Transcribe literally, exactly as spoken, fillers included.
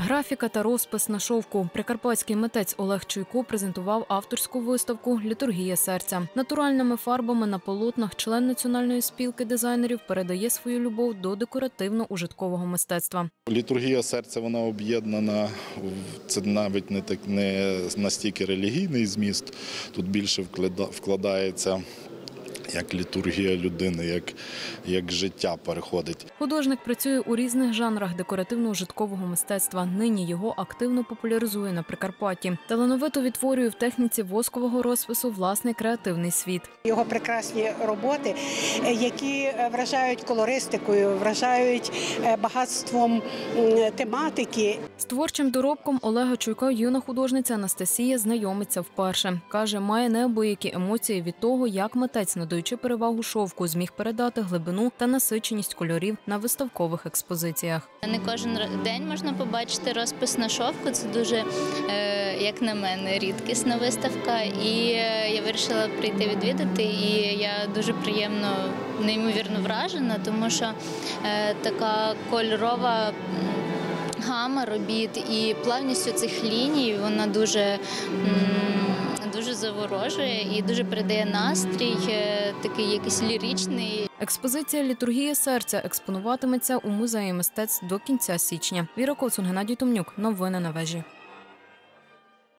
Графіка та розпис на шовку. Прикарпатський митець Олег Чуйко презентував авторську виставку «Літургія серця». Натуральними фарбами на полотнах член Національної спілки дизайнерів передає свою любов до декоративно-ужиткового мистецтва. Літургія серця, вона об'єднана, це навіть не, так, не настільки релігійний зміст, тут більше вкладається як літургія людини, як, як життя переходить. Художник працює у різних жанрах декоративно-ужиткового мистецтва. Нині його активно популяризує на Прикарпатті. Талановито відтворює в техніці воскового розпису власний креативний світ. Його прекрасні роботи, які вражають колористикою, вражають багатством тематики. З творчим доробком Олега Чуйка юна художниця Анастасія знайомиться вперше. Каже, має неабиякі емоції від того, як митець, надаючи перевагу шовку, зміг передати глибину та насиченість кольорів на виставкових експозиціях. Не кожен день можна побачити розпис на шовку. Це дуже, як на мене, рідкісна виставка. І я вирішила прийти відвідати, і я дуже приємно, неймовірно вражена, тому що така кольорова гама робіт і плавність цих ліній, вона дуже, дуже заворожує і дуже передає настрій, такий якийсь ліричний. Експозиція «Літургія серця» експонуватиметься у музеї мистецтв до кінця січня. Віра Коцун, Геннадій Томнюк. Новини на вежі.